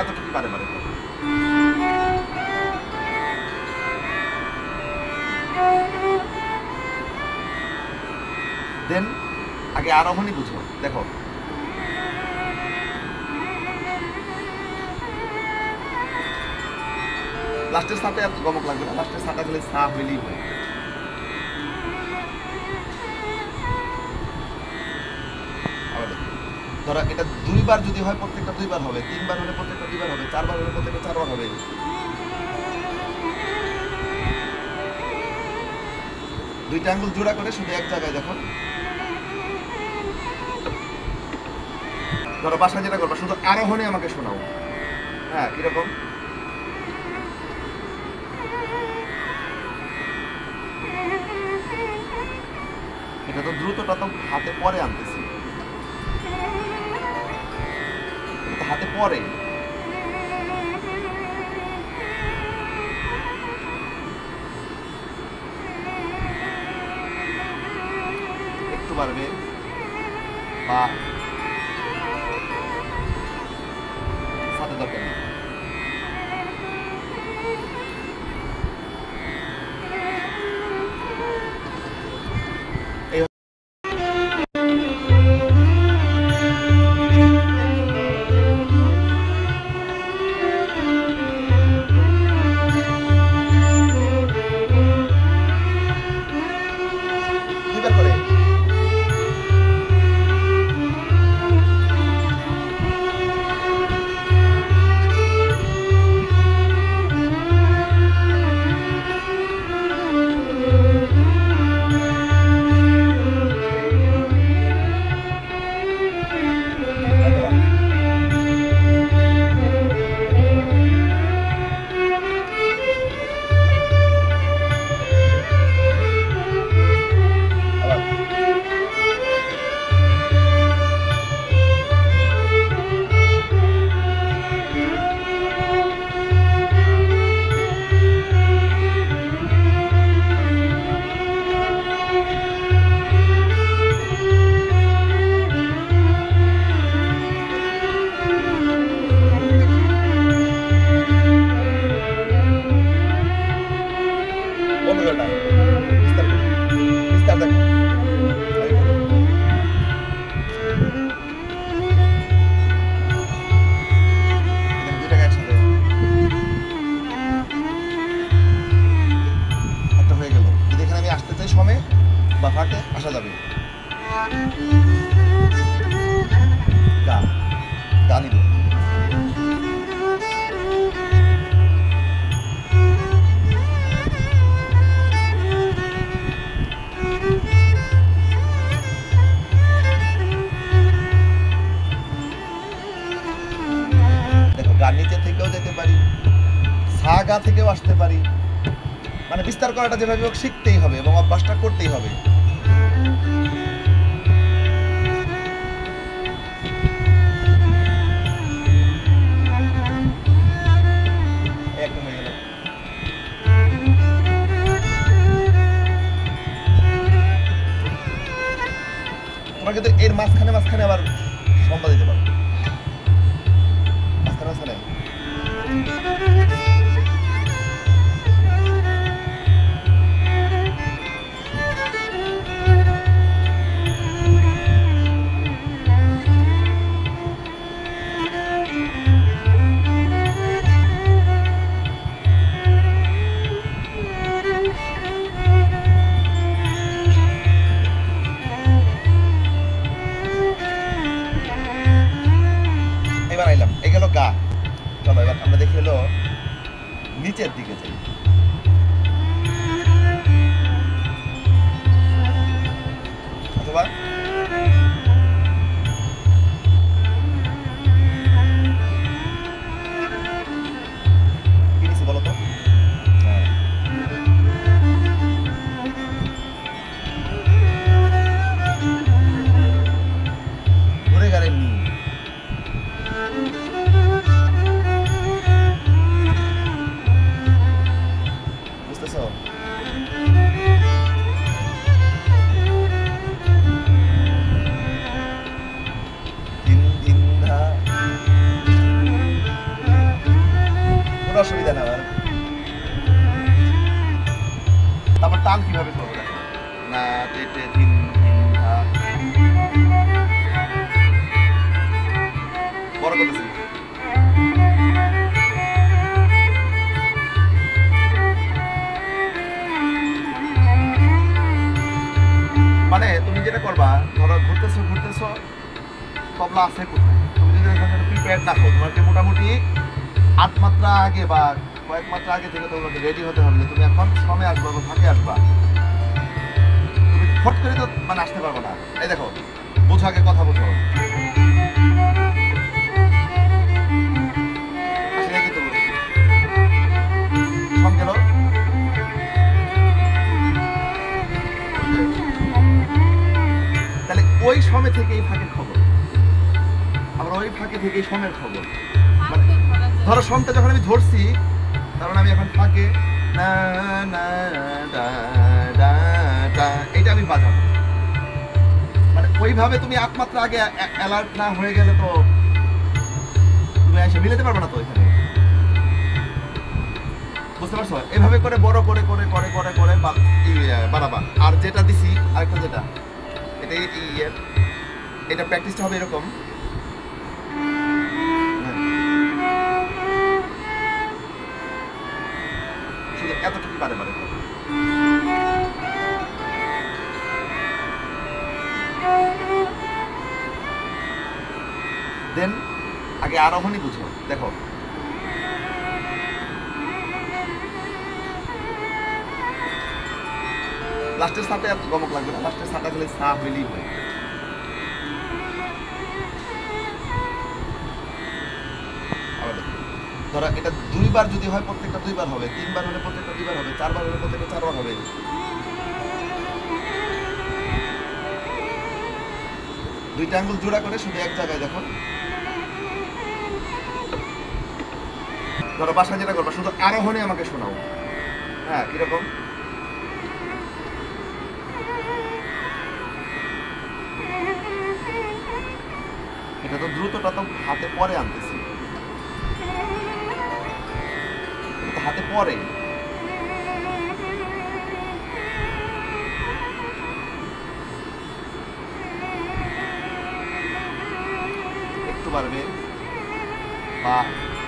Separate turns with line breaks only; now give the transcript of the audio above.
এতটুকু বারে বারে করো। দেন আগে আরোহণই বুঝো। দেখো লাস্টের সাথে এত গমক লাগবে না, লাস্টের সাথে গেলে সা হইলেই হয়। ধরো এটা 2 বার যদি হয় প্রত্যেকটা 2 বার হবে, 3 বার হলে প্রত্যেকটা 2 বার হবে, 4 বার হলে প্রত্যেকটা 4 বার হবে। 2টা আঙ্গুল জোড়া করে শুধু এক জায়গায় দেখো। ধরো বাসায় যেটা করবা শুধু আরোহণে আমাকে শোনাও। হ্যাঁ কিরকম? এটা তো দ্রুতটা তো হাতে পরে আনতেছি, হাতে পরে। একটু বাড়বে বা সাথে দরকার নেই। আসা যাবে গা নিব। দেখো গা নিচে থেকেও যেতে পারি, সা গা থেকেও আসতে পারি, মানে বিস্তার করাটা যেভাবে হোক শিখতেই হবে এবং অভ্যাসটা করতেই হবে। তোমরা কিন্তু এর মাঝখানে মাঝখানে আবার সম্বা দিতে পারো, মাঝখানে মাঝখানে। গা। চলো এবার আমরা দেখি হলো নিচের দিকে যাই। অথবা কি নিচে বলো তো? ঘুরে গেলে নি বুঝতেছ? অসুবিধা না আমার। তারপর টান কিভাবে করবো দেখো, না টেটে ধিন ধিন ধা, বড় করতেছি। মানে তুমি যেটা করবা, ধরো ঘুরতেছো ঘুরতেছো, তবলা আছে কোথায়, তুমি যদি এখানে প্রিপেয়ার থাকো, তোমাকে মোটামুটি 8 মাত্রা আগে বা কয়েক মাত্রা আগে থেকে তোমাকে রেডি হতে হবে, তুমি এখন সময় আসবা বা ফাঁকে আসবা, তুমি ফট করে তো মানে আসতে পারবো না। এই দেখো, বোঝো আগে, কথা বোঝো। আসলে কি তো সম গেল, তাহলে ওই সময় থেকে এই ফাঁকের খবর, আবার ওই ফাঁকে থেকে এই সময়ের খবর। মানে ধরো সমটা যখন আমি ধরছি, কারণ আমি এখন ফাঁকে না না ডা ডা ডা, এটা আমি বাজাবো। মানে ওইভাবে তুমি 8 মাত্রা আগে অ্যালার্ট না হয়ে গেলে তো তুমি এসে মিলাতে পারবে না তো এখানে, বুঝতে পারছো? এভাবে করে বড় করে করে করে করে করে বাড়াবা। আর যেটা দিছি আরেকটা, যেটা এটা এটা প্র্যাকটিসটা হবে এরকম, শুধু এতটুকু বারে বারে করো। দেন আগে আরোহণই বুঝো, দেখো লাস্টের সাথে এত গমক লাগবে না, লাস্টের সাথে গেলে সা হইলেই হয়। ধরো এটা 2 বার যদি হয়, প্রত্যেকটা 2 বার হবে, 3 বার হলে প্রত্যেকটা 2 বার হবে, 4 বার হলে প্রত্যেকটা 4 বার হবে। দুইটা আঙ্গুল জোড়া করে শুধু এক জায়গায় দেখো। ধরো বাসায় যেটা করবা, শুধু আরোহণে আমাকে শোনাও। হ্যাঁ, কিরকম? এটা তো দ্রুতটা তো হাতে পরে আনতেছি, হাতে পরে একটু বাড়বে বা